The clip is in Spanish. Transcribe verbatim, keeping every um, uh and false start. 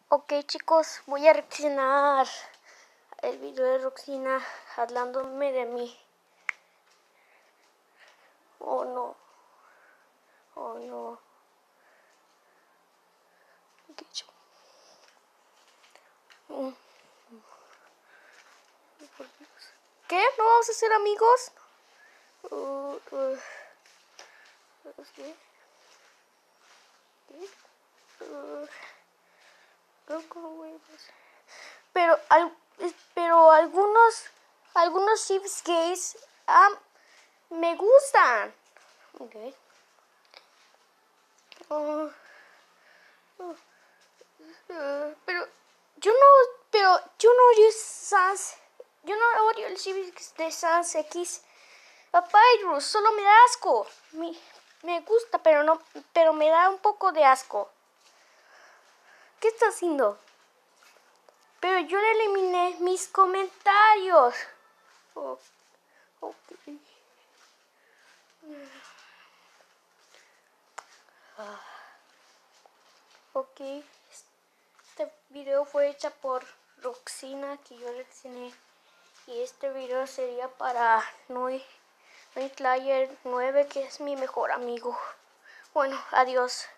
Ok, chicos, voy a reaccionar el video de Roxina hablándome de mí. Oh no. Oh no. ¿Qué he hecho? ¿Qué? ¿No vamos a ser amigos? Uh, uh. ¿Qué? ¿Qué? Uh. Pero, al, pero algunos, algunos chips gays um, me gustan. Okay. Uh, uh, uh, pero yo no, pero yo no odio Sans, yo no odio el chips de Sans X. Papyrus, solo me da asco. Me, me gusta, pero no, pero me da un poco de asco. ¿Qué está haciendo? Pero yo le eliminé mis comentarios. Oh, okay. Ah, ok. Este video fue hecho por Roxina, que yo reaccioné. Y este video sería para Noy Slayer nueve, que es mi mejor amigo. Bueno, adiós.